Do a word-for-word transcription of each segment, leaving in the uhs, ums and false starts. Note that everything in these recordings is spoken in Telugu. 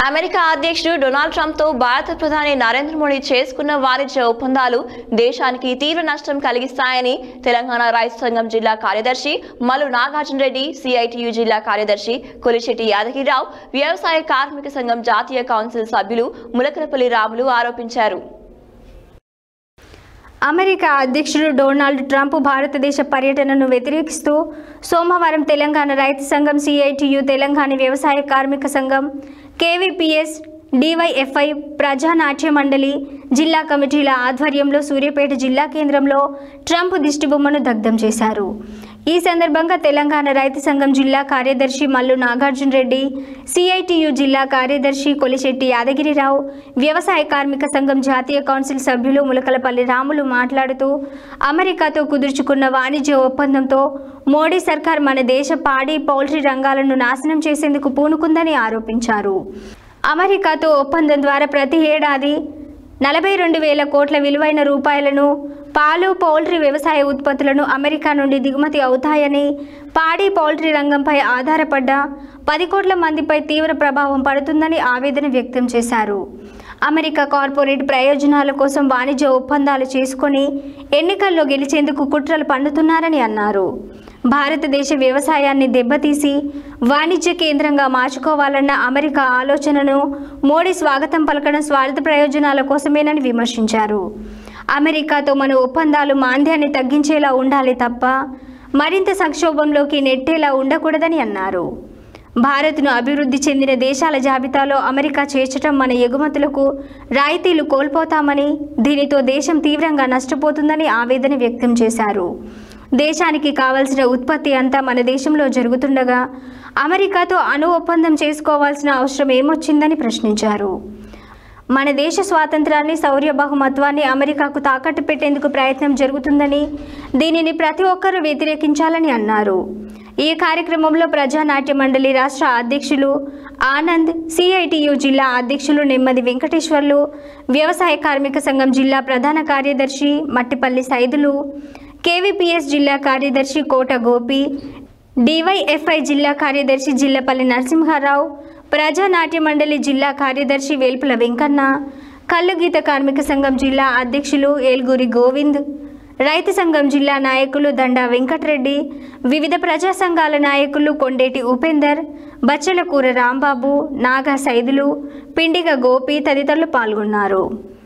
అమెరికా అధ్యక్షుడు డొనాల్డ్ ట్రంప్ తో భారత ప్రధాని నరేంద్ర మోడీ చేసుకున్న వాణిజ్య ఒప్పందాలు దేశానికి తీవ్ర నష్టం కలిగిస్తాయని తెలంగాణ రైతు సంఘం జిల్లా కార్యదర్శి మల్లు నాగార్జున రెడ్డి, సిఐటియు జిల్లా కార్యదర్శి కొలిశెట్టి యాదగిరిరావు, వ్యవసాయ కార్మిక సంఘం జాతీయ కౌన్సిల్ సభ్యులు ములకలపల్లి రాములు ఆరోపించారు. అమెరికా అధ్యక్షుడు డొనాల్డ్ ట్రంప్ భారతదేశ పర్యటనను వ్యతిరేకిస్తూ సోమవారం తెలంగాణ రైతు సంఘం, సిఐటియు, తెలంగాణ వ్యవసాయ కార్మిక సంఘం, కేవీపీఎస్, డివైఎఫ్ఐ, ప్రజానాట్య మండలి జిల్లా కమిటీల ఆధ్వర్యంలో సూర్యాపేట జిల్లా కేంద్రంలో ట్రంప్ దిష్టిబొమ్మను దగ్ధం చేశారు. ఈ సందర్భంగా తెలంగాణ రైతు సంఘం జిల్లా కార్యదర్శి మల్లు నాగార్జున రెడ్డి, సిఐటియు జిల్లా కార్యదర్శి కొలిశెట్టి యాదగిరిరావు, వ్యవసాయ కార్మిక సంఘం జాతీయ కౌన్సిల్ సభ్యులు ములకలపల్లి రాములు మాట్లాడుతూ అమెరికాతో కుదుర్చుకున్న వాణిజ్య ఒప్పందంతో మోడీ సర్కార్ మన దేశ పాడి, పౌల్ట్రీ రంగాలను నాశనం చేసేందుకు పూనుకుందని ఆరోపించారు. అమెరికాతో ఒప్పందం ద్వారా ప్రతి ఏడాది నలభై రెండు వేల కోట్ల విలువైన రూపాయలను పాలు, పౌల్ట్రీ వ్యవసాయ ఉత్పత్తులను అమెరికా నుండి దిగుమతి అవుతాయని, పాడి, పౌల్ట్రీ రంగంపై ఆధారపడ్డ పది కోట్ల మందిపై తీవ్ర ప్రభావం పడుతుందని ఆవేదన వ్యక్తం చేశారు. అమెరికా కార్పొరేట్ ప్రయోజనాల కోసం వాణిజ్య ఒప్పందాలు చేసుకొని ఎన్నికల్లో గెలిచేందుకు కుట్రలు పన్నుతున్నారని అన్నారు. భారతదేశ వ్యవసాయాన్ని దెబ్బతీసి వాణిజ్య కేంద్రంగా మార్చుకోవాలన్న అమెరికా ఆలోచనను మోడీ స్వాగతం పలకడం స్వార్థ ప్రయోజనాల కోసమేనని విమర్శించారు. అమెరికాతో మన ఒప్పందాలు మాంద్యాన్ని తగ్గించేలా ఉండాలి తప్ప మరింత సంక్షోభంలోకి నెట్టేలా ఉండకూడదని అన్నారు. భారత్ను అభివృద్ధి చెందిన దేశాల జాబితాలో అమెరికా చేర్చడం మన ఎగుమతులకు రాయితీలు కోల్పోతామని, దీనితో దేశం తీవ్రంగా నష్టపోతుందని ఆవేదన వ్యక్తం చేశారు. దేశానికి కావాల్సిన ఉత్పత్తి అంతా మన దేశంలో జరుగుతుండగా అమెరికాతో అణు ఒప్పందం చేసుకోవాల్సిన అవసరం ఏమొచ్చిందని ప్రశ్నించారు. మన దేశ స్వాతంత్రాన్ని, శౌర్య బహుమత్వాన్ని అమెరికాకు తాకట్టు పెట్టేందుకు ప్రయత్నం జరుగుతుందని, దీనిని ప్రతి ఒక్కరూ వ్యతిరేకించాలని అన్నారు. ఈ కార్యక్రమంలో ప్రజానాట్య మండలి రాష్ట్ర అధ్యక్షులు ఆనంద్, సిఐటియు జిల్లా అధ్యక్షులు నెమ్మది వెంకటేశ్వర్లు, వ్యవసాయ కార్మిక సంఘం జిల్లా ప్రధాన కార్యదర్శి మట్టిపల్లి సైదులు, కేవీపీఎస్ జిల్లా కార్యదర్శి కోట గోపి, డివైఎఫ్ఐ జిల్లా కార్యదర్శి జిల్లపల్లి నరసింహారావు, ప్రజానాట్య మండలి జిల్లా కార్యదర్శి వేల్పుల వెంకన్న, కల్లుగీత కార్మిక సంఘం జిల్లా అధ్యక్షులు ఏల్గూరి గోవింద్, రైతు సంఘం జిల్లా నాయకులు దండా వెంకటరెడ్డి, వివిధ ప్రజా సంఘాల నాయకులు కొండేటి ఉపేందర్, బచ్చలకూర రాంబాబు, నాగా సైదులు, పిండిగ గోపి తదితరులు పాల్గొన్నారు.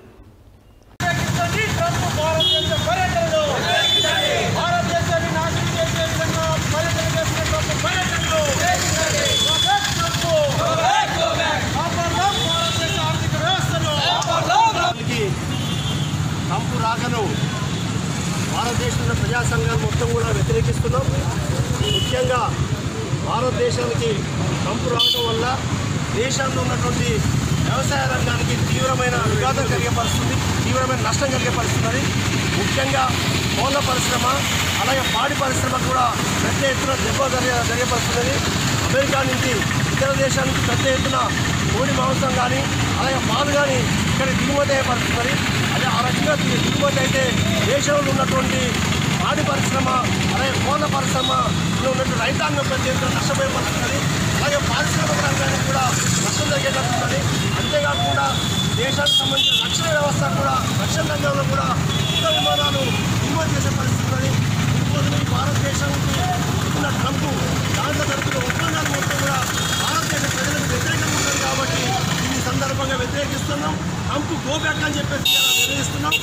ట్రంప్ రాకను భారతదేశంలో ప్రజా సంఘాలు మొత్తం కూడా వ్యతిరేకిస్తున్నాం. ముఖ్యంగా భారతదేశానికి ట్రంప్ రావడం వల్ల దేశంలో ఉన్నటువంటి వ్యవసాయ రంగానికి తీవ్రమైన విఘాతం కలిగపరుస్తుంది, తీవ్రమైన నష్టం కలిగపరుస్తున్నది. ముఖ్యంగా కోళ్ళ పరిశ్రమ, అలాగే పాడి పరిశ్రమ కూడా పెద్ద ఎత్తున దెబ్బ జరిగపరుస్తున్నది. అమెరికా నుంచి ఇతర దేశానికి పెద్ద ఎత్తున కోడి మాంసం కానీ అలాగే పాలు కానీ ఇక్కడ దిగుమతి అయ్యపరుస్తున్నది. అదే ఆ రకంగా దిగుమతి అయితే దేశంలో ఉన్నటువంటి పాడి పరిశ్రమ అలాగే కోళ్ళ పరిశ్రమలో ఉన్నటువంటి రైతాంగం పెద్ద ఎత్తున నష్టపోయపడుతున్నది. అలాగే పారిశ్రామిక రంగానికి కూడా నష్టం జరిగేటట్టున్నది. అంతేకాకుండా దేశానికి సంబంధించిన రక్షణ వ్యవస్థ కూడా, రక్షణ రంగంలో కూడా యుద్ధ విమానాలు దిగుమతి చేసే పరిస్థితి ఉన్నది. ఇప్పుడు భారతదేశానికి ఉన్న ట్రంప్ దాంట్లో జరుగుతున్న ఒప్పందాలు మొత్తం కూడా భారతదేశ ప్రజలకు వ్యతిరేకంగా ఉన్నది. కాబట్టి ఈ సందర్భంగా వ్యతిరేకిస్తున్నాం. ట్రంప్ గో బ్యాక్ అని చెప్పేసి నిర్ణయిస్తున్నాం.